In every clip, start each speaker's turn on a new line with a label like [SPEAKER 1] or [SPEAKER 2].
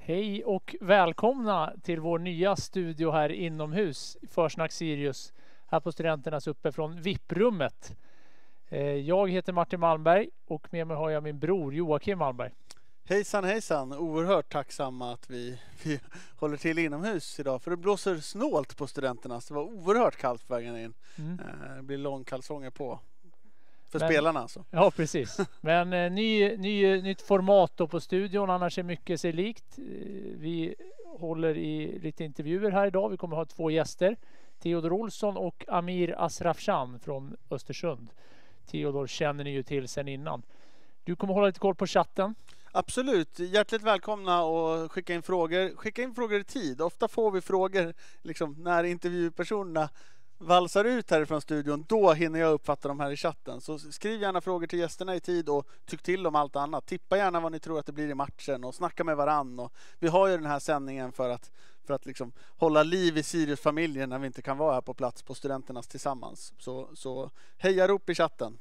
[SPEAKER 1] Hej och välkomna till vår nya studio här inomhus, Försnack Sirius, här på Studenternas uppe från VIP-rummet. Jag heter Martin Malmberg och med mig har jag min bror Joakim Malmberg.
[SPEAKER 2] Hejsan hejsan, oerhört tacksamma att vi håller till inomhus idag, för det blåser snålt på Studenternas. Det var oerhört kallt på vägen in. Det blir långkalsonger på för spelarna alltså.
[SPEAKER 1] Ja, precis. Men nytt format då på studion, annars är mycket sig likt. Vi håller i lite intervjuer här idag. Vi kommer ha 2 gäster, Theodor Olsson och Amir Asrafshan från Östersund. Theodor känner ni ju till sedan innan. Du kommer hålla lite koll på chatten.
[SPEAKER 2] Absolut, hjärtligt välkomna och skicka in frågor. Skicka in frågor i tid. Ofta får vi frågor liksom, när intervjupersonerna valsar ut härifrån studion. Då hinner jag uppfatta dem här i chatten. Så skriv gärna frågor till gästerna i tid och tyck till om allt annat. Tippa gärna vad ni tror att det blir i matchen och snacka med varann. Och vi har ju den här sändningen för att liksom hålla liv i Sirius-familjen när vi inte kan vara här på plats på Studenternas tillsammans. Så hejarop i chatten.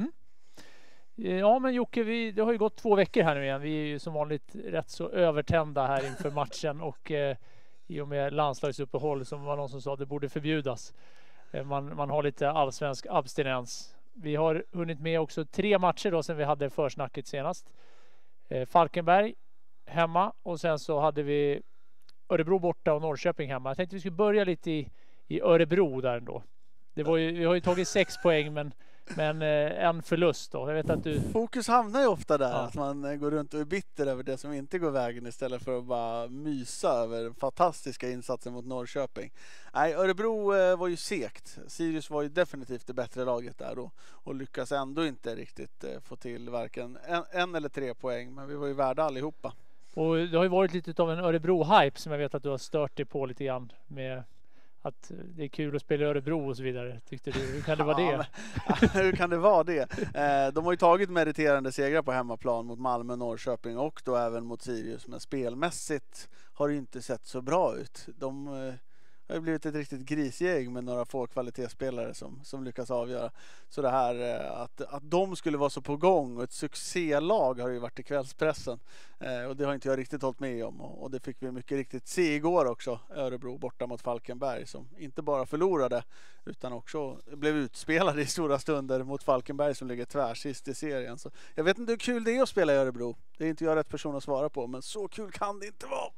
[SPEAKER 1] Ja, men Jocke, det har ju gått 2 veckor här nu igen. Vi är ju som vanligt rätt så övertända här inför matchen och i och med landslagsuppehåll, som var någon som sa, det borde förbjudas. Man har lite allsvensk abstinens. Vi har hunnit med också 3 matcher då sedan vi hade försnacket senast. Falkenberg hemma och sen så hade vi Örebro borta och Norrköping hemma. Jag tänkte vi skulle börja lite i Örebro där ändå. Vi har ju tagit 6 poäng men en förlust då. Jag vet att
[SPEAKER 2] Fokus hamnar ju ofta där, att man går runt och är bitter över det som inte går vägen istället för att bara mysa över den fantastiska insatsen mot Norrköping. Nej, Örebro var ju segt. Sirius var ju definitivt det bättre laget där och lyckas ändå inte riktigt få till varken en eller 3 poäng, men vi var ju värda allihopa.
[SPEAKER 1] Och det har ju varit lite av en Örebro-hype som jag vet att du har stört dig på lite grann med att det är kul att spela i Örebro och så vidare. Tyckte du, hur kan det vara det?
[SPEAKER 2] Hur kan det vara det? De har ju tagit meriterande segrar på hemmaplan mot Malmö, Norrköping och då även mot Sirius. Men spelmässigt har det inte sett så bra ut. De har ju blivit ett riktigt grisgäng med några få kvalitetsspelare som lyckas avgöra. Så det här att de skulle vara så på gång och ett succélag har ju varit i kvällspressen. Och det har inte jag riktigt hållit med om. Och det fick vi mycket riktigt se igår också. Örebro borta mot Falkenberg som inte bara förlorade utan också blev utspelade i stora stunder mot Falkenberg som ligger tvärsist i serien. Så jag vet inte hur kul det är att spela i Örebro. Det är inte jag rätt person att svara på, men så kul kan det inte vara.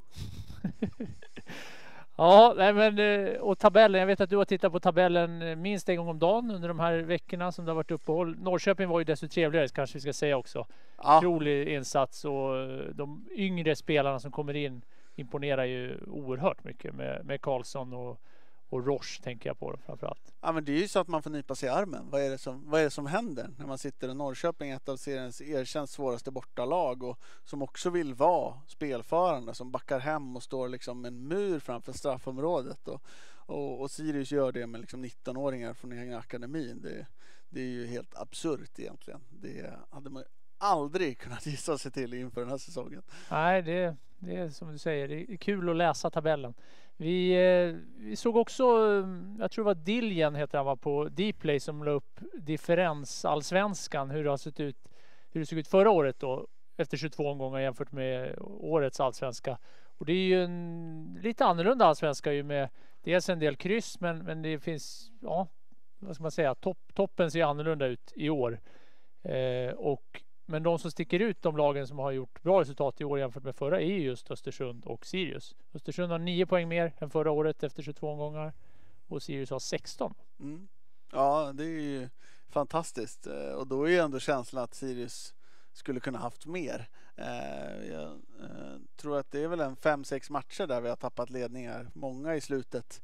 [SPEAKER 1] Ja, men och tabellen, jag vet att du har tittat på tabellen minst en gång om dagen under de här veckorna som det har varit uppehåll. Norrköping var ju desto trevligare, kanske vi ska säga också. Otrolig insats och de yngre spelarna som kommer in imponerar ju oerhört mycket med Karlsson och Roche tänker jag på framförallt.
[SPEAKER 2] Ja, men det är ju så att man får nypa sig i armen. Vad är det som händer när man sitter i Norrköping, ett av seriens erkänt svåraste bortalag och som också vill vara spelförande, som backar hem och står liksom en mur framför straffområdet och Sirius gör det med liksom 19-åringar från egna akademin. Det är ju helt absurt egentligen. Det hade man aldrig kunnat gissa sig till inför den här säsongen.
[SPEAKER 1] Nej, det är som du säger, det är kul att läsa tabellen. Vi såg också, jag tror det var Diljen heter han, var på Dplay som la upp differensallsvenskan, hur det såg ut förra året då efter 22 omgångar jämfört med årets allsvenska. Och det är ju en lite annorlunda allsvenska ju med dels en del kryss men det finns, ja, vad ska man säga, toppen ser annorlunda ut i år. Men de som sticker ut, de lagen som har gjort bra resultat i år jämfört med förra, är just Östersund och Sirius. Östersund har 9 poäng mer än förra året efter 22 omgångar och Sirius har 16.
[SPEAKER 2] Ja, det är ju fantastiskt. Och då är ju ändå känslan att Sirius skulle kunna haft mer. Jag tror att det är väl en 5-6 matcher där vi har tappat ledningar. Många i slutet.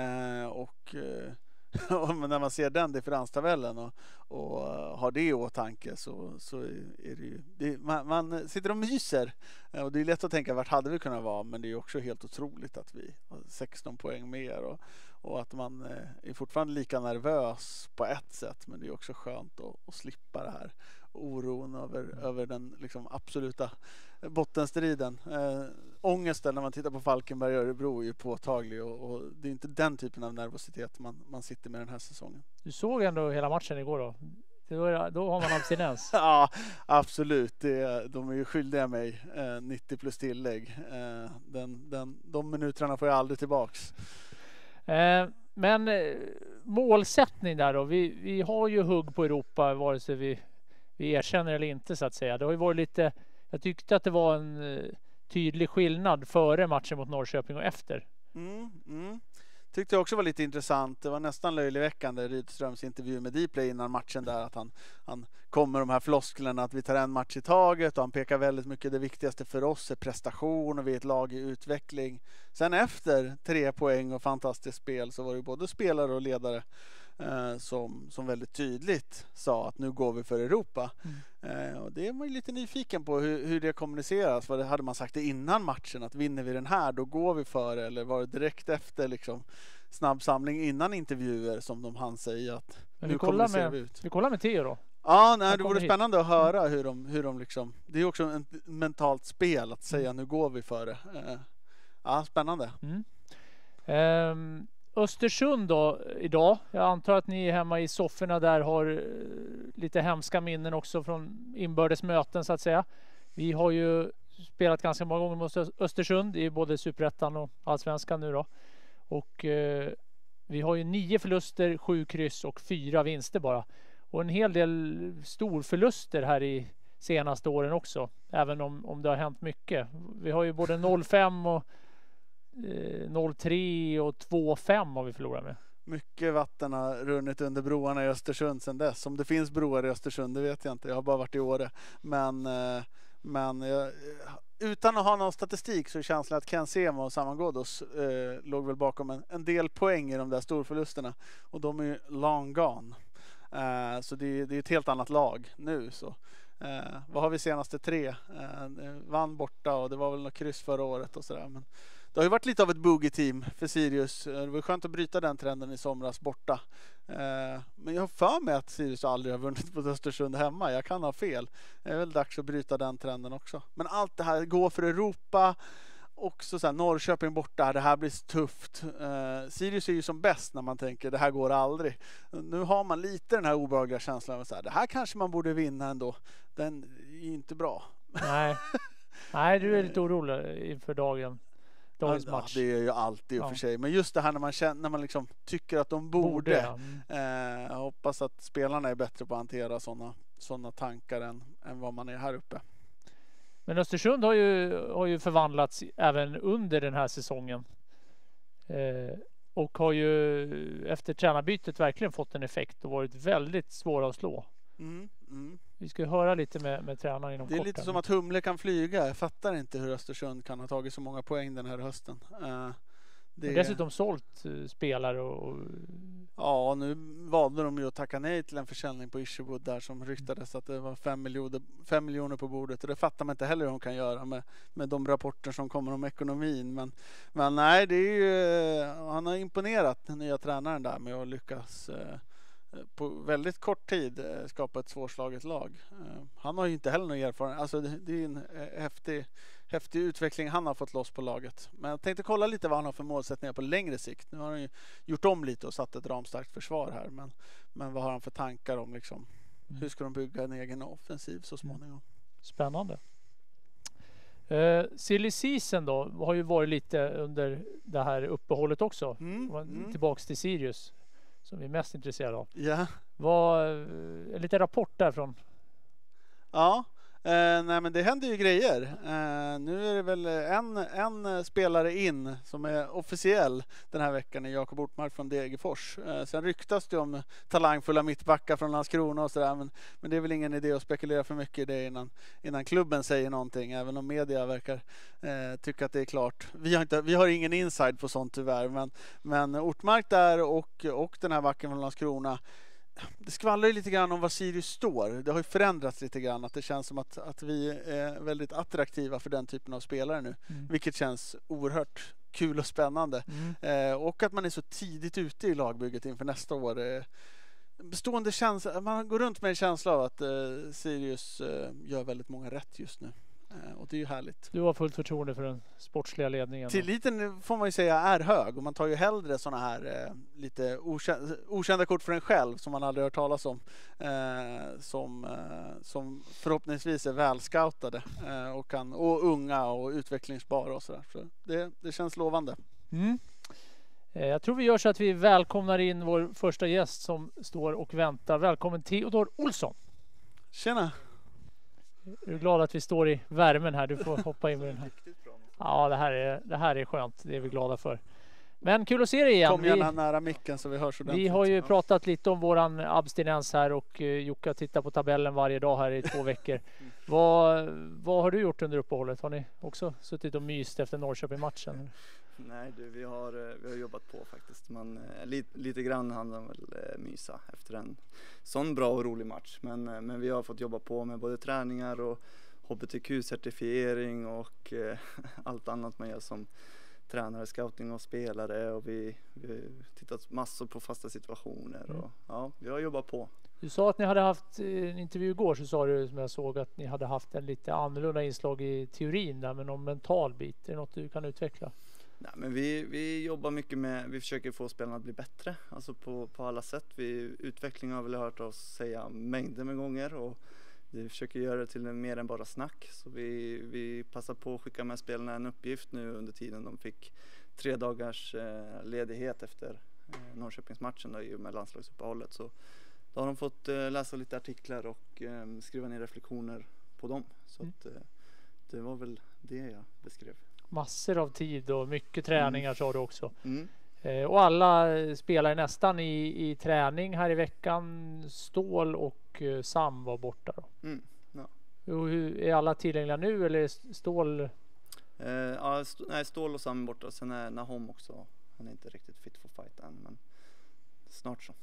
[SPEAKER 2] Men när man ser den differenstabellen och har det i åtanke så är det ju man sitter och myser och det är lätt att tänka vart hade vi kunnat vara, men det är också helt otroligt att vi har 16 poäng mer och att man är fortfarande lika nervös på ett sätt, men det är också skönt att slippa det här oron över den liksom absoluta bottenstriden. Ångesten när man tittar på Falkenberg och Örebro är ju påtaglig och det är inte den typen av nervositet man sitter med den här säsongen.
[SPEAKER 1] Du såg ändå hela matchen igår då. då har man abstinens.
[SPEAKER 2] Ja, absolut. De är ju skyldiga mig 90 plus tillägg. De minuterna får jag aldrig tillbaks.
[SPEAKER 1] Men målsättning där då. Vi har ju hugg på Europa vare sig vi erkänner eller inte så att säga. Det har ju varit lite, jag tyckte att det var en tydlig skillnad före matchen mot Norrköping och efter.
[SPEAKER 2] Tyckte jag också var lite intressant. Det var nästan löjligväckande Rydströms intervju med Dplay innan matchen där, att han kommer de här flosklerna att vi tar en match i taget, och han pekar väldigt mycket det viktigaste för oss är prestation och vi är ett lag i utveckling. Sen efter 3 poäng och fantastiskt spel så var det både spelare och ledare som väldigt tydligt sa att nu går vi för Europa. Och det är man ju lite nyfiken på hur det kommuniceras. Vad hade man sagt det innan matchen, att vinner vi den här då går vi för, eller var det direkt efter liksom snabb samling innan intervjuer som han säger att
[SPEAKER 1] men
[SPEAKER 2] nu kommunicerar vi ut.
[SPEAKER 1] Vi kollar med Theo då.
[SPEAKER 2] Ja, det vore spännande att höra hur de liksom, det är också ett mentalt spel att säga nu går vi för det. Ja, spännande.
[SPEAKER 1] Östersund då idag. Jag antar att ni är hemma i sofforna där, har lite hemska minnen också från inbördes möten så att säga. Vi har ju spelat ganska många gånger mot Östersund i både Superettan och Allsvenskan nu då. Och vi har ju 9 förluster, 7 kryss och 4 vinster bara. Och en hel del storförluster här i senaste åren också. Även om det har hänt mycket. Vi har ju både 0-5 och 0-3 och 2-5 har vi förlorat med.
[SPEAKER 2] Mycket vatten har runnit under broarna i Östersund sedan dess. Om det finns broar i Östersund, det vet jag inte. Jag har bara varit i Åre. Men utan att ha någon statistik så är känslan att Ken Sema och Saman Ghoddos låg väl bakom en del poäng i de där storförlusterna. Och de är ju long gone. Så det är ett helt annat lag nu. Så. Vad har vi senaste 3? Vann borta och det var väl något kryss förra året och sådär. Men det har ju varit lite av ett boogie-team för Sirius. Det var skönt att bryta den trenden i somras borta. Men jag har för mig att Sirius aldrig har vunnit på Östersund hemma. Jag kan ha fel. Det är väl dags att bryta den trenden också. Men allt det här går för Europa. Också så här, Norrköping borta, det här blir tufft. Sirius är ju som bäst när man tänker det här går aldrig. Nu har man lite den här obehagliga känslan av att det här kanske man borde vinna ändå. Den är ju inte bra.
[SPEAKER 1] Nej, du är lite orolig inför dagens match.
[SPEAKER 2] Ja, det är ju alltid för sig. Men just det här när man liksom tycker att de borde. Jag hoppas att spelarna är bättre på att hantera sådana tankar än vad man är här uppe.
[SPEAKER 1] Men Östersund har ju förvandlats även under den här säsongen. Och har ju efter tränarbytet verkligen fått en effekt och varit väldigt svåra att slå. Vi ska höra lite med tränaren inom kort.
[SPEAKER 2] Det är lite som att Humle kan flyga. Jag fattar inte hur Östersund kan ha tagit så många poäng den här hösten.
[SPEAKER 1] Dessutom sålt spelare och...
[SPEAKER 2] Ja, nu valde de ju att tacka nej till en försäljning på Isherwood där som ryktades att det var 5 miljoner på bordet. Och det fattar man inte heller hur de kan göra med de rapporter som kommer om ekonomin. Men nej, det är ju, han har imponerat den nya tränaren där med att lyckas på väldigt kort tid skapa ett svårslaget lag. Han har ju inte heller någon erfarenhet. Alltså det är en häftig utveckling han har fått loss på laget. Men jag tänkte kolla lite vad han har för målsättningar på längre sikt. Nu har han ju gjort om lite och satt ett ramstarkt försvar här. Men vad har han för tankar om liksom, hur ska de bygga en egen offensiv så småningom?
[SPEAKER 1] Spännande. Silly season då har ju varit lite under det här uppehållet också. Tillbaks till Sirius som vi är mest intresserade av.
[SPEAKER 2] Ja.
[SPEAKER 1] En liten rapport därifrån.
[SPEAKER 2] Ja. Nej, men det händer ju grejer. Nu är det väl en spelare in som är officiell den här veckan, är Jakob Ortmark från Degerfors. Sen ryktas det om talangfulla mittbackar från Landskrona och sådär, men det är väl ingen idé att spekulera för mycket i det innan klubben säger någonting, även om media verkar tycka att det är klart. Vi har ingen inside på sånt tyvärr, men Ortmark där och den här backen från Landskrona. Det skvallrar ju lite grann om var Sirius står. Det har ju förändrats lite grann. Att det känns som att vi är väldigt attraktiva för den typen av spelare nu. Vilket känns oerhört kul och spännande. Och att man är så tidigt ute i lagbygget inför nästa år. Bestående känsla, man går runt med en känsla av att Sirius gör väldigt många rätt just nu. Och det är ju härligt.
[SPEAKER 1] Du har fullt förtroende för den sportsliga ledningen.
[SPEAKER 2] Tilliten får man ju säga är hög och man tar ju hellre sådana här lite okända kort för en själv som man aldrig hört talas om. Som förhoppningsvis är välscoutade och unga och utvecklingsbara och sådär. Så det känns lovande.
[SPEAKER 1] Jag tror vi gör så att vi välkomnar in vår första gäst som står och väntar. Välkommen Theodor Olsson.
[SPEAKER 2] Tjena!
[SPEAKER 1] Är du glad att vi står i värmen här? Du får hoppa in med den här. Ja, det här är skönt. Det är vi glada för. Men kul att se dig igen.
[SPEAKER 2] Kom gärna nära micken så vi hörs ordentligt.
[SPEAKER 1] Vi har ju pratat lite om våran abstinens här och Jocke tittar på tabellen varje dag här i 2 veckor. Vad har du gjort under uppehållet? Har ni också suttit och myst efter Norrköping-matchen?
[SPEAKER 3] Nej du, vi har jobbat på faktiskt. Man, lite grann hann man väl mysa efter en sån bra och rolig match. Men vi har fått jobba på med både träningar och HBTQ-certifiering och allt annat man gör som tränare, scouting och spelare. Och vi tittat massor på fasta situationer. Och, ja, vi har jobbat på.
[SPEAKER 1] Du sa att ni hade haft en intervju igår, så sa du som jag såg att ni hade haft en lite annorlunda inslag i teorin där med någon mental bit. Är det något du kan utveckla?
[SPEAKER 3] Nej, men vi jobbar mycket med, vi försöker få spelarna att bli bättre, alltså på alla sätt. Utveckling har väl hört oss säga mängder med gånger och vi försöker göra det till mer än bara snack. Så vi passar på att skicka med spelarna en uppgift nu under tiden de fick 3 dagars ledighet efter Norrköpingsmatchen då, i och med landslagsuppehållet. Så då har de fått läsa lite artiklar och skriva ner reflektioner på dem. Så att, det var väl det jag beskrev.
[SPEAKER 1] Massor av tid och mycket träningar sa du också. Och alla spelar nästan i träning här i veckan. Stål och Sam var borta då.
[SPEAKER 3] Ja.
[SPEAKER 1] Är alla tillgängliga nu eller är Stål?
[SPEAKER 3] Stål och Sam är borta. Sen är Nahom också. Han är inte riktigt fit for fight än, men snart så.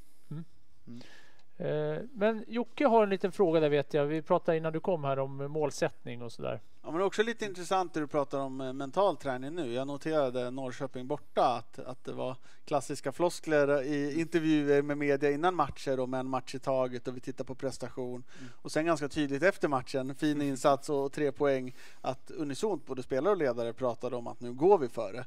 [SPEAKER 1] Men Jocke har en liten fråga där vet jag. Vi pratade innan du kom här om målsättning och sådär.
[SPEAKER 2] Ja, men också lite intressant när du pratar om mental träning nu. Jag noterade Norrköping borta att det var klassiska floskler i intervjuer med media innan matcher och med en match i taget och vi tittar på prestation. Och sen ganska tydligt efter matchen, fin insats och 3 poäng, att unisont både spelare och ledare pratade om att nu går vi före.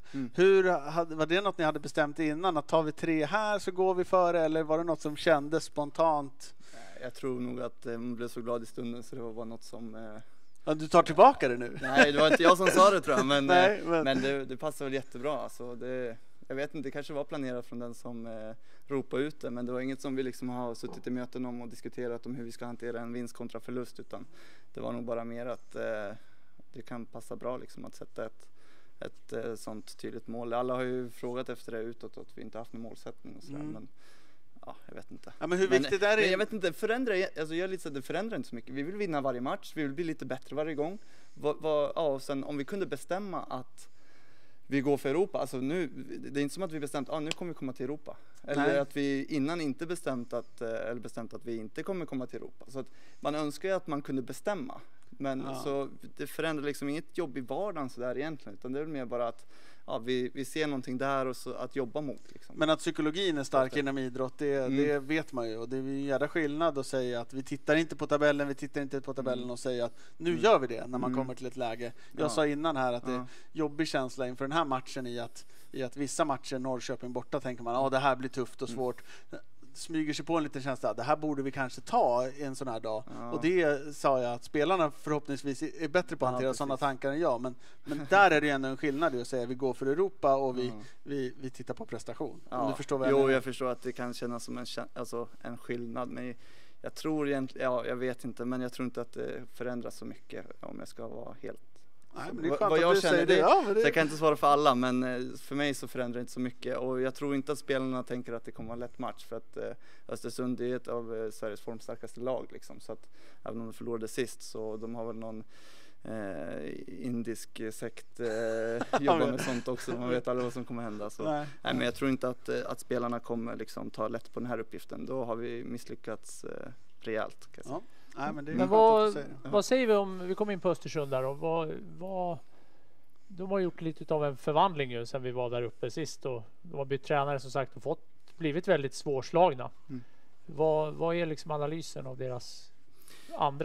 [SPEAKER 2] Var det något ni hade bestämt innan? Att tar vi 3 här så går vi före, eller var det något som kändes spontant?
[SPEAKER 3] Jag tror nog att man blev så glad i stunden så det var något som...
[SPEAKER 2] Ja, du tar tillbaka det nu?
[SPEAKER 3] Nej, det var inte jag som sa det tror jag, men det passar väl jättebra. Alltså jag vet inte, det kanske var planerat från den som ropade ut det, men det var inget som vi liksom har suttit i möten om och diskuterat om hur vi ska hantera en vinst kontra förlust, utan det var nog bara mer att det kan passa bra liksom att sätta ett sånt tydligt mål. Alla har ju frågat efter det utåt att vi inte haft någon målsättning och sådär, men ja, jag vet inte.
[SPEAKER 2] Ja, men hur viktigt är det?
[SPEAKER 3] Men jag vet inte, det förändrar inte så mycket. Vi vill vinna varje match, vi vill bli lite bättre varje gång. Och sen om vi kunde bestämma att vi går för Europa, alltså nu, det är inte som att vi bestämt nu kommer vi komma till Europa. Eller att vi innan inte bestämt att vi inte kommer komma till Europa. Så att man önskar ju att man kunde bestämma. Men så det förändrar liksom inget jobb i vardagen så där egentligen, utan det är väl mer bara att vi ser någonting där och så att jobba mot liksom.
[SPEAKER 2] Men att psykologin är stark inom idrott, det vet man ju, och det är ju en jävla skillnad att säga att vi tittar inte på tabellen och säga att nu gör vi det när man kommer till ett läge. Jag sa innan här att det är jobbig känsla inför den här matchen i att vissa matcher Norrköping borta tänker man det här blir tufft och svårt. Smyger sig på en liten känsla, det här borde vi kanske ta en sån här dag. Och det sa jag att spelarna förhoppningsvis är bättre på att hantera sådana tankar än jag. Men där är det ändå en skillnad i att säga att vi går för Europa och vi tittar på prestation. Om du förstår vad jag menar.
[SPEAKER 3] Jag förstår att det kan kännas som en skillnad, men jag tror egentligen, jag vet inte, men jag tror inte att det förändras så mycket om jag ska vara helt...
[SPEAKER 2] Nej, men det är
[SPEAKER 3] vad jag känner det.
[SPEAKER 2] Så
[SPEAKER 3] jag kan inte svara för alla, men för mig så förändrar det inte så mycket, och jag tror inte att spelarna tänker att det kommer vara en lätt match, för att Östersund är ett av Sveriges formstarkaste lag liksom, så att även om de förlorade sist så de har väl någon indisk sekt jobbar med sånt också, man vet aldrig vad som kommer hända, så nej, men jag tror inte att spelarna kommer liksom ta lätt på den här uppgiften. Då har vi misslyckats rejält, kan jag säga.
[SPEAKER 2] Nej, men
[SPEAKER 1] vad säger vi om vi kommer in på Östersund där och de har gjort lite av en förvandling ju sen vi var där uppe sist, och de har bytt tränare som sagt och blivit väldigt svårslagna. Vad är liksom analysen av deras andra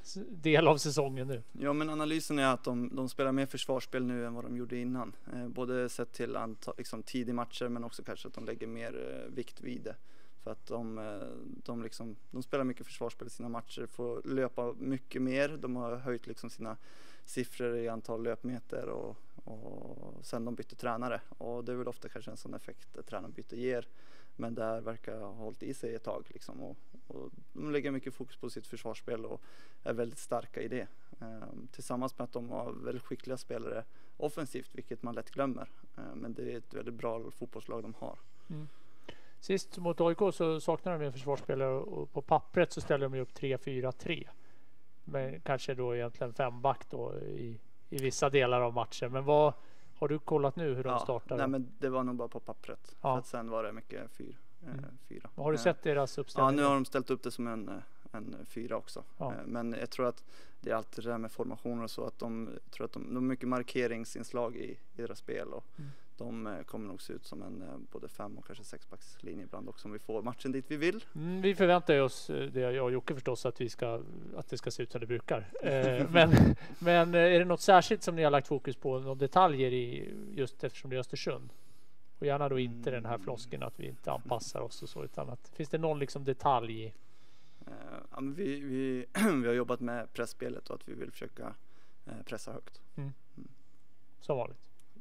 [SPEAKER 1] del av säsongen nu.
[SPEAKER 3] Ja, men analysen är att de spelar mer försvarsspel nu än vad de gjorde innan. Både sett till liksom, tidig matcher, men också kanske att de lägger mer vikt vid det. För att de spelar mycket försvarsspel i sina matcher, får löpa mycket mer. De har höjt liksom sina siffror i antal löpmeter och sen de bytte tränare. Och det är väl ofta kanske en sån effekt att tränarbyte ger. Men där verkar ha hållit i sig ett tag. Liksom. Och de lägger mycket fokus på sitt försvarsspel och är väldigt starka i det. Tillsammans med att de har väldigt skickliga spelare offensivt, vilket man lätt glömmer. Men det är ett väldigt bra fotbollslag de har.
[SPEAKER 1] Mm. Sist mot AIK så saknar de en försvarsspelare och på pappret så ställer de upp 3-4-3. Men kanske då egentligen 5-back då i vissa delar av matchen. Men vad har du kollat nu hur de startar?
[SPEAKER 3] Nej, men det var nog bara på pappret. För att sen var det mycket 4.
[SPEAKER 1] Har du sett deras uppställning?
[SPEAKER 3] Ja, nu har de ställt upp det som en 4 också.
[SPEAKER 1] Ja.
[SPEAKER 3] Men jag tror att det är alltid det där med formationer och så. Att de har mycket markeringsinslag i deras spel. Och de kommer nog se ut som en både 5 och kanske 6-backslinje ibland också om vi får matchen dit vi vill.
[SPEAKER 1] Vi förväntar oss det, jag och Jocke förstås, att det ska se ut som det brukar. Men är det något särskilt som ni har lagt fokus på? Några detaljer just eftersom det är Östersund? Och gärna då inte den här flosken att vi inte anpassar oss och så, utan att finns det någon liksom detalj i?
[SPEAKER 3] Ja, men vi har jobbat med pressspelet och att vi vill försöka pressa högt.
[SPEAKER 1] Som vanligt.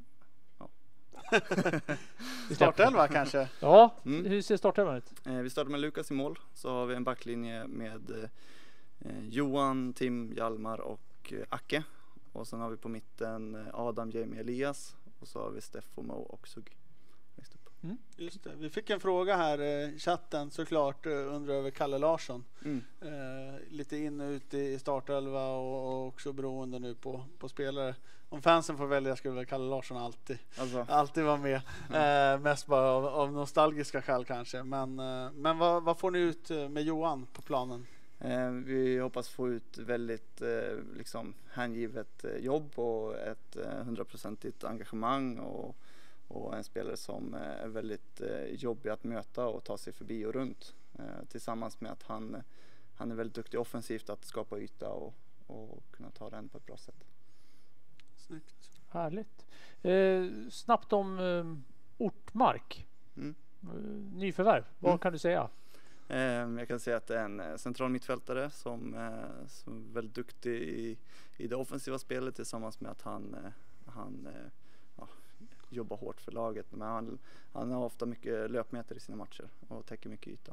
[SPEAKER 2] Startelva kanske?
[SPEAKER 1] Ja, hur ser startelvan ut?
[SPEAKER 3] Vi startar med Lukas i mål. Så har vi en backlinje med Johan, Tim, Hjalmar och Acke. Och sen har vi på mitten Adam, Jamie, Elias. Och så har vi Steffo, Mo och Sugg.
[SPEAKER 2] Just det. Vi fick en fråga här i chatten såklart, undrar över Kalle Larsson. Lite in och ut i startelva och också beroende nu på spelare. Om fansen får välja skulle väl Kalle Larsson alltid vara med. Mest bara av nostalgiska skäl kanske. Men vad får ni ut med Johan på planen?
[SPEAKER 3] Vi hoppas få ut väldigt liksom hängivet jobb och ett 100% engagemang och en spelare som är väldigt jobbig att möta och ta sig förbi och runt. Tillsammans med att han är väldigt duktig offensivt att skapa yta och kunna ta den på ett bra sätt.
[SPEAKER 2] Snyggt.
[SPEAKER 1] Härligt. Snabbt om Ortmark. Nyförvärv. Vad kan du säga?
[SPEAKER 3] Jag kan säga att det är en central mittfältare som är väldigt duktig i det offensiva spelet tillsammans med att han jobbar hårt för laget. Men han har ofta mycket löpmeter i sina matcher och täcker mycket yta.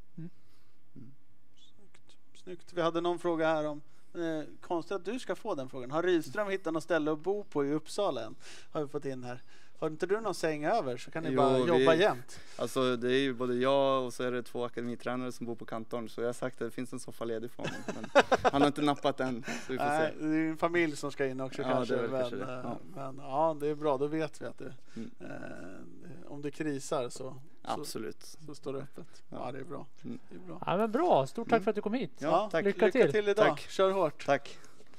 [SPEAKER 2] Snyggt. Vi hade någon fråga här om konstigt att du ska få den frågan. Har Rydström hittat något ställe att bo på i Uppsala än? Har vi fått in här. Har inte du någon säng över så kan ni bara jobba jämt.
[SPEAKER 3] Alltså det är ju både jag och så är det 2 akademitränare som bor på kantorn. Så jag har sagt att det finns en soffa ledig för honom. Men han har inte nappat den. Så vi får se.
[SPEAKER 2] Det är en familj som ska in också kanske.
[SPEAKER 3] Det är
[SPEAKER 2] men det är bra. Då vet vi att om det krisar så står det öppet. Ja, det är bra. Det är bra.
[SPEAKER 1] Ja, men bra. Stort tack för att du kom hit.
[SPEAKER 2] Ja, tack. Lycka till idag. Tack. Kör hårt.
[SPEAKER 3] Tack.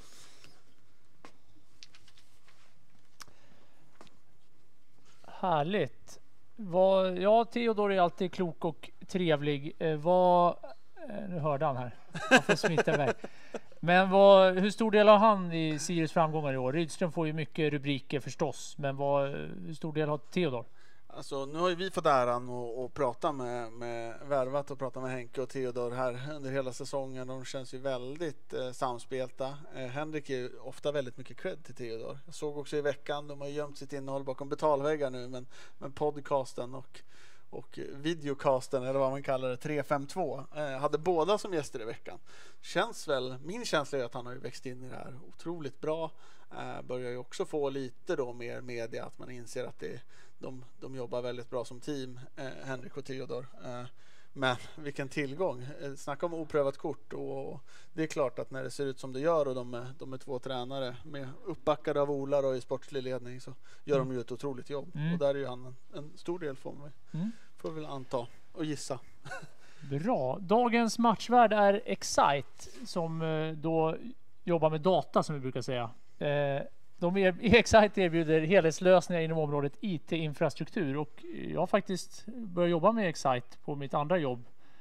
[SPEAKER 1] Härligt. Theodor är alltid klok och trevlig. Nu hörde han här. Han får smita iväg. Men hur stor del har han i Sirius framgångar i år? Rydström får ju mycket rubriker förstås. Men hur stor del har Theodor?
[SPEAKER 2] Alltså, nu har ju vi fått äran att prata med värvat och prata med Henke och Theodor här under hela säsongen. De känns ju väldigt samspelta. Henrik är ju ofta väldigt mycket cred till Theodor. Jag såg också i veckan, de har gömt sitt innehåll bakom betalväggar nu, men podcasten och videocasten eller vad man kallar det, 352 hade båda som gäster i veckan. Min känsla är att han har ju växt in i det här otroligt bra. Börjar ju också få lite då mer media, att man inser att de jobbar väldigt bra som team, Henrik och Theodor. Men vilken tillgång. Snacka om oprövat kort, och det är klart att när det ser ut som det gör och de är 2 tränare med uppbackade av Ola och i sportslig ledning, så gör de ju ett otroligt jobb. Och där är ju han en stor del får väl anta och gissa.
[SPEAKER 1] Bra. Dagens matchvärd är Excite som då jobbar med data, som vi brukar säga. Excite erbjuder helhetslösningar inom området IT-infrastruktur, och jag har faktiskt börjat jobba med Excite på mitt andra jobb.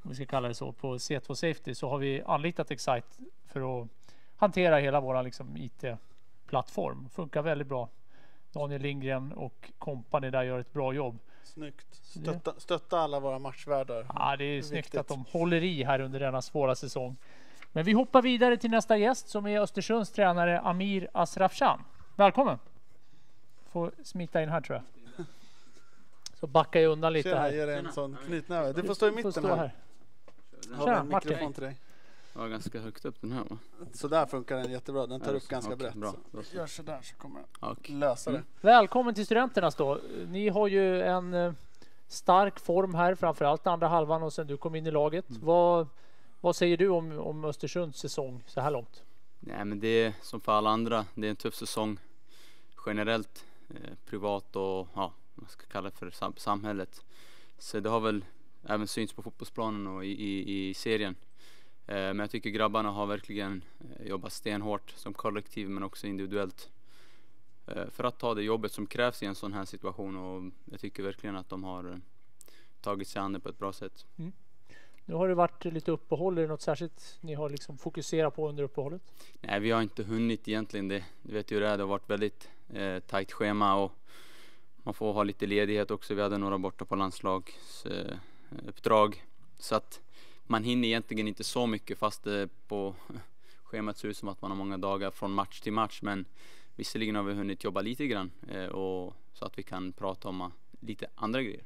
[SPEAKER 1] om vi ska kalla det så, på C2 Safety, så har vi anlitat Excite för att hantera hela vår liksom IT-plattform. Funkar väldigt bra. Daniel Lindgren och kompani där gör ett bra jobb.
[SPEAKER 2] Snyggt. Stötta alla våra matchvärdar.
[SPEAKER 1] Ja, det är snyggt att de håller i här under denna svåra säsong. Men vi hoppar vidare till nästa gäst som är Östersunds tränare Amir Asrafshan. Välkommen! Får smita in här tror jag. Så backar jag undan lite här.
[SPEAKER 2] Jag ger dig en sån knytnäve. Du får stå i mitten här. Har vi en mikrofon till dig?
[SPEAKER 4] Ja, ganska högt upp den här, va?
[SPEAKER 2] Så där funkar den jättebra. Den tar upp ganska
[SPEAKER 4] okej,
[SPEAKER 2] brett.
[SPEAKER 4] bra.
[SPEAKER 2] Så. Gör så där så kommer jag
[SPEAKER 4] Okej.
[SPEAKER 2] lösa det.
[SPEAKER 1] Välkommen till Studenternas då. Ni har ju en stark form här, framförallt andra halvan och sen du kom in i laget. Vad säger du om Östersunds säsong så här långt?
[SPEAKER 4] Nej, men det är som för alla andra. Det är en tuff säsong generellt, privat och ja, vad ska jag kalla det för samhället. Så det har väl även synts på fotbollsplanen och i serien. Men jag tycker grabbarna har verkligen jobbat stenhårt som kollektiv men också individuellt för att ta det jobbet som krävs i en sån här situation, och jag tycker verkligen att de har tagit sig an det på ett bra sätt.
[SPEAKER 1] Nu har det varit lite uppehåll. Är det något särskilt ni har liksom fokuserat på under uppehållet?
[SPEAKER 4] Nej, vi har inte hunnit egentligen. Du vet ju det har varit väldigt tajt schema och man får ha lite ledighet också. Vi hade några borta på landslagsuppdrag. Så att man hinner egentligen inte så mycket, fast på schemat ser ut som att man har många dagar från match till match. Men visserligen har vi hunnit jobba lite grann och så att vi kan prata om lite andra grejer.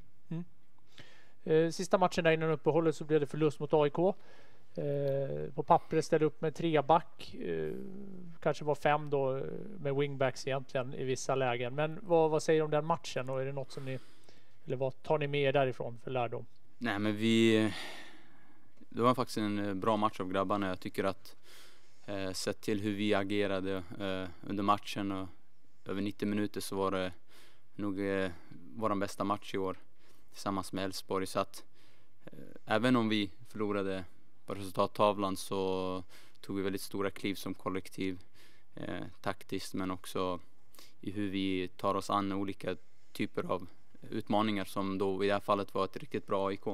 [SPEAKER 1] Sista matchen där innan uppehållet så blev det förlust mot AIK. På pappret ställde upp med 3 back. Kanske var 5 då med wingbacks egentligen i vissa lägen. Men vad säger du om den matchen? Och är det något som ni, eller vad tar ni med er därifrån för lärdom?
[SPEAKER 4] Nej, men det var faktiskt en bra match av grabbarna. Jag tycker att sett till hur vi agerade under matchen och över 90 minuter så var det nog vår bästa match i år tillsammans med Elfsborg. Så att även om vi förlorade på resultattavlan så tog vi väldigt stora kliv som kollektiv taktiskt, men också i hur vi tar oss an olika typer av utmaningar som då i det här fallet var ett riktigt bra AIK.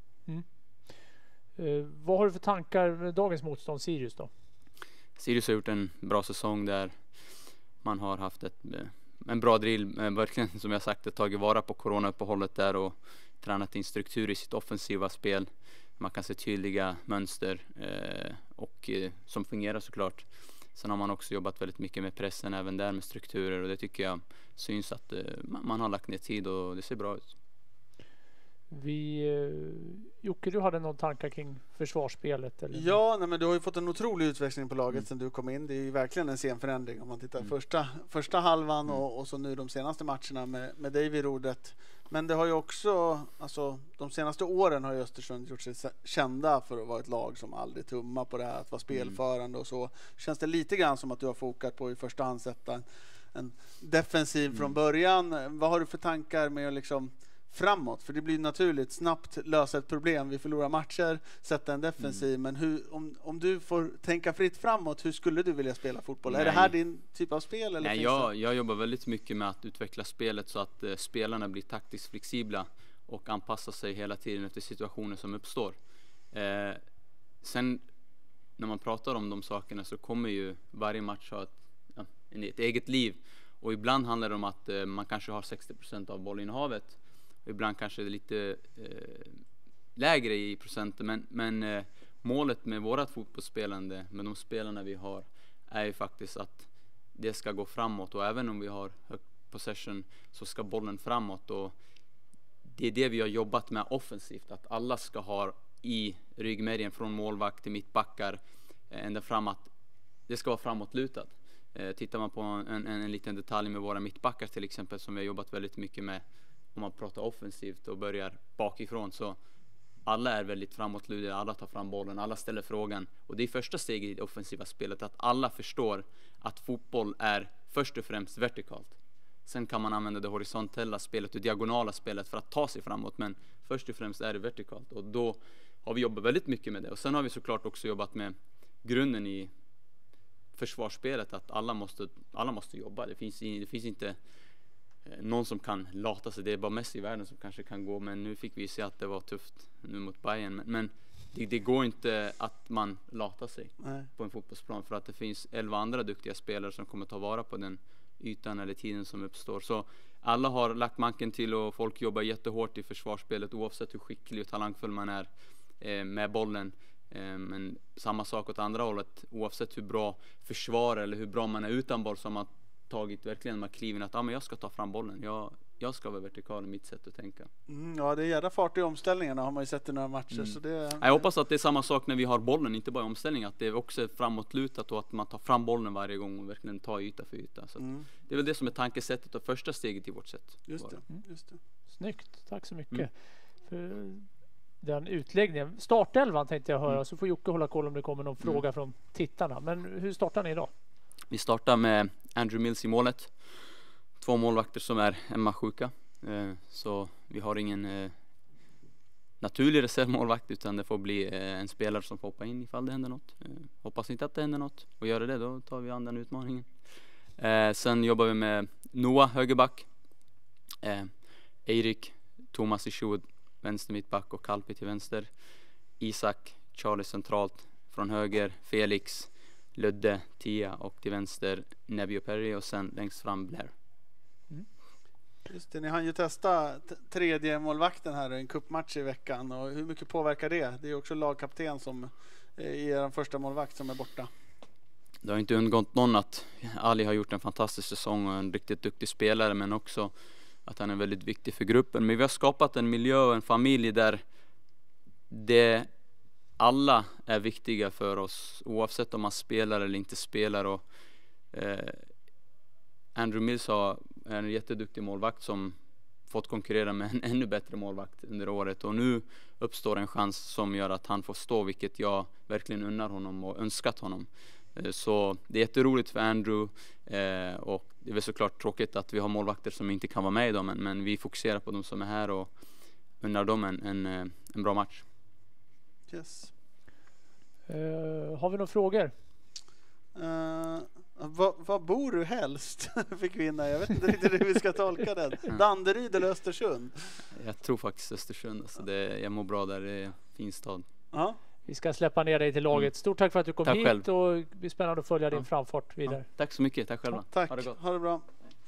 [SPEAKER 1] Vad har du för tankar med dagens motstånd Sirius då?
[SPEAKER 4] Sirius har gjort en bra säsong där man har haft en bra drill, verkligen som jag sagt tagit vara på coronauppehållet där och tränat in struktur i sitt offensiva spel. Man kan se tydliga mönster och som fungerar såklart. Sen har man också jobbat väldigt mycket med pressen även där med strukturer, och det tycker jag syns att man har lagt ner tid och det ser bra ut.
[SPEAKER 1] Jocke, du hade någon tankar kring försvarsspelet? Eller?
[SPEAKER 2] Ja, nej, men du har ju fått en otrolig utväxling på laget sedan du kom in. Det är ju verkligen en sen förändring om man tittar första halvan och så nu de senaste matcherna med dig vid rodret. Men det har ju också, alltså de senaste åren har ju Östersund gjort sig kända för att vara ett lag som aldrig tummar på det här, att vara spelförande och så. Känns det lite grann som att du har fokat på i första hand sätta en defensiv från början. Vad har du för tankar med att liksom framåt? För det blir naturligt snabbt lösa ett problem. Vi förlorar matcher, sätta en defensiv. Men om du får tänka fritt framåt, hur skulle du vilja spela fotboll? Är det här din typ av spel? Eller
[SPEAKER 4] Nej, jag jobbar väldigt mycket med att utveckla spelet så att spelarna blir taktiskt flexibla och anpassar sig hela tiden efter situationer som uppstår. Sen när man pratar om de sakerna så kommer ju varje match ha ett eget liv. Och ibland handlar det om att man kanske har 60% av bollinnehavet. Ibland kanske det är lite lägre i procenten, men målet med vårat fotbollsspelande, med de spelarna vi har, är ju faktiskt att det ska gå framåt, och även om vi har hög possession så ska bollen framåt, och det är det vi har jobbat med offensivt, att alla ska ha i ryggmärgen från målvakt till mittbackar ända fram, att det ska vara framåtlutat. Tittar man på en liten detalj med våra mittbackar till exempel, som vi har jobbat väldigt mycket med, om man pratar offensivt och börjar bakifrån, så alla är väldigt framåtlutade, alla tar fram bollen, alla ställer frågan, och det är första steget i det offensiva spelet, att alla förstår att fotboll är först och främst vertikalt. Sen kan man använda det horisontella spelet och diagonala spelet för att ta sig framåt, men först och främst är det vertikalt, och då har vi jobbat väldigt mycket med det. Och sen har vi såklart också jobbat med grunden i försvarsspelet, att alla måste jobba. Det finns inte någon som kan lata sig. Det är bara Messi i världen som kanske kan gå, men nu fick vi se att det var tufft nu mot Bayern. Men det går inte att man latar sig
[SPEAKER 2] Nej.
[SPEAKER 4] på en fotbollsplan, för att det finns 11 andra duktiga spelare som kommer ta vara på den ytan eller tiden som uppstår. Så alla har lagt manken till och folk jobbar jättehårt i försvarsspelet oavsett hur skicklig och talangfull man är med bollen. Men samma sak åt andra hållet, oavsett hur bra försvar eller hur bra man är utan boll, som har tagit verkligen de här kliven att men jag ska ta fram bollen, jag ska vara vertikal i mitt sätt att tänka.
[SPEAKER 2] Ja, det är jävla fart i omställningarna har man ju sett i några matcher. Så
[SPEAKER 4] Jag hoppas att det är samma sak när vi har bollen, inte bara i omställning, att det är också framåtlutat och att man tar fram bollen varje gång och verkligen tar yta för yta. Så det är väl det som är tankesättet och första steget i vårt sätt.
[SPEAKER 2] Just det.
[SPEAKER 1] Snyggt, tack så mycket för den utläggningen. Startelvan tänkte jag höra, så får Jocke hålla koll om det kommer någon fråga från tittarna. Men hur startar ni idag?
[SPEAKER 4] Vi startar med Andrew Mills i målet. 2 målvakter som är Emma-sjuka. Så vi har ingen naturlig reservmålvakt, utan det får bli en spelare som får hoppa in ifall det händer något. Hoppas inte att det händer något. Och gör det, då tar vi an den utmaningen. Sen jobbar vi med Noah, högerback. Eirik, Thomas Ishoud, vänster mittback och Kalpi till vänster. Isak, Charlie centralt från höger. Felix, Ludde, Tia och till vänster Nebby och Perry, och sen längst fram Blair.
[SPEAKER 2] Just det, ni hann ju testa tredje målvakten här i en cupmatch i veckan, och hur mycket påverkar det? Det är också lagkapten som är den första målvakt som är borta.
[SPEAKER 4] Det har inte undgått någon att Ali har gjort en fantastisk säsong och en riktigt duktig spelare, men också att han är väldigt viktig för gruppen. Men vi har skapat en miljö och en familj där alla är viktiga för oss, oavsett om man spelar eller inte spelar. Och Andrew Mills är en jätteduktig målvakt som fått konkurrera med en ännu bättre målvakt under året, och nu uppstår en chans som gör att han får stå, vilket jag verkligen unnar honom och önskat honom. Så det är jätteroligt för Andrew, och det är väl såklart tråkigt att vi har målvakter som inte kan vara med idag, men vi fokuserar på de som är här och unnar dem en bra match.
[SPEAKER 2] Yes.
[SPEAKER 1] Har vi några frågor?
[SPEAKER 2] Var bor du helst? Fick vi in där. Jag vet inte riktigt hur vi ska tolka den. Danderyd eller Östersund?
[SPEAKER 4] Jag tror faktiskt Östersund. Alltså jag mår bra där, det är en fin stad.
[SPEAKER 2] Ja.
[SPEAKER 1] Vi ska släppa ner dig till laget. Stort tack för att du kom hit
[SPEAKER 4] själv.
[SPEAKER 1] Och det blir spännande att följa din framfart vidare.
[SPEAKER 4] Tack så mycket, tack själva.
[SPEAKER 2] Tack,
[SPEAKER 4] Ha det gott.
[SPEAKER 2] ha det bra.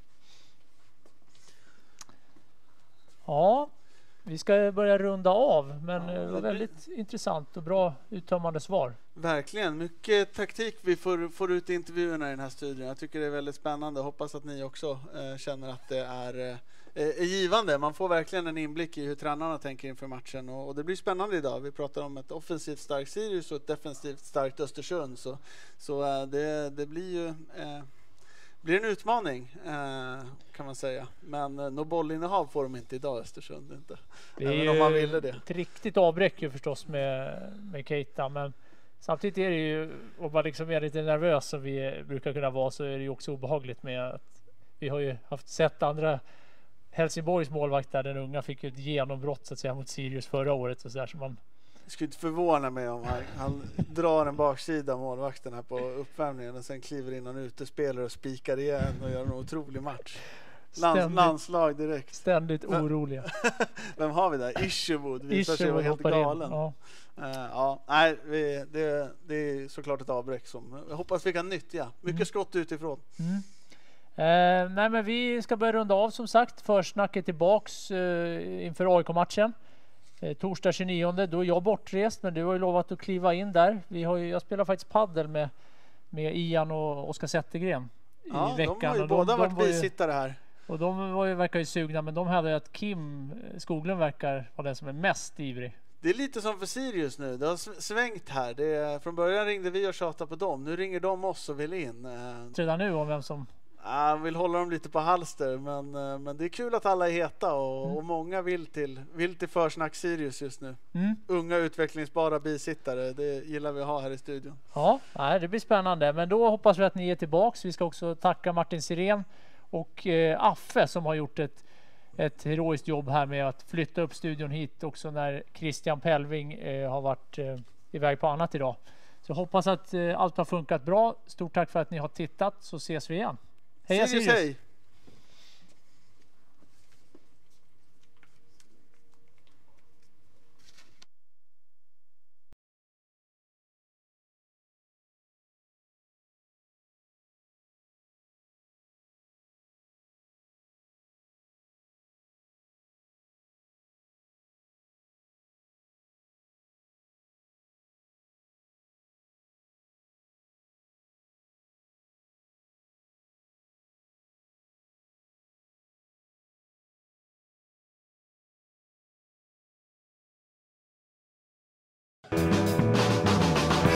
[SPEAKER 1] Ja, vi ska börja runda av, men det var väldigt intressant och bra uttömmande svar.
[SPEAKER 2] Verkligen, mycket taktik vi får ut i intervjuerna i den här studion. Jag tycker det är väldigt spännande. Hoppas att ni också känner att det är givande. Man får verkligen en inblick i hur tränarna tänker inför matchen, och det blir spännande idag. Vi pratar om ett offensivt starkt Sirius och ett defensivt starkt Östersund, så det blir ju blir en utmaning kan man säga. Men något bollinnehav får de inte idag, Östersund inte.
[SPEAKER 1] Det
[SPEAKER 2] även
[SPEAKER 1] är
[SPEAKER 2] om man ville det.
[SPEAKER 1] ett riktigt avbräck ju förstås med Keita, men samtidigt är det ju, om man liksom är lite nervös som vi brukar kunna vara, så är det ju också obehagligt med att vi har ju sett andra Helsingborgs målvakt där den unga fick ett genombrott så att säga mot Sirius förra året och så där, så man...
[SPEAKER 2] Jag skulle inte förvåna mig om han drar en baksida målvakten här på uppvärmningen och sen kliver in en utespelare och spikar igen och gör en otrolig match. Landslag direkt.
[SPEAKER 1] Ständigt oroliga.
[SPEAKER 2] Vem har vi där? Isherwood visar sig vara helt galen. Nej, det är såklart ett avbräck som jag hoppas vi kan nyttja. Mycket skott utifrån.
[SPEAKER 1] Nej, men vi ska börja runda av som sagt. Försnacket tillbaks inför AIK-matchen. Torsdag 29, då är jag bortrest, men du har ju lovat att kliva in där. Jag spelar faktiskt paddel med Ian och Oskar Zettergren i veckan.
[SPEAKER 2] De har ju båda varit bisittare här.
[SPEAKER 1] Och de verkar ju sugna, men de hävdar ju att Kim Skoglund verkar vara den som är mest ivrig.
[SPEAKER 2] Det är lite som för Sirius nu. Det har svängt här. Från början ringde vi och tjatade på dem. Nu ringer de oss och vill in.
[SPEAKER 1] Redan nu om vem som...
[SPEAKER 2] Jag vill hålla dem lite på halster, men det är kul att alla är heta och många vill till försnack Sirius just nu. Unga utvecklingsbara bisittare, det gillar vi att ha här i studion.
[SPEAKER 1] Ja, det blir spännande, men då hoppas vi att ni är tillbaks. Vi ska också tacka Martin Sirén och Affe som har gjort ett heroiskt jobb här med att flytta upp studion hit också när Christian Pelving har varit iväg på annat idag. Så hoppas att allt har funkat bra. Stort tack för att ni har tittat, så ses vi igen. Heja Sirius!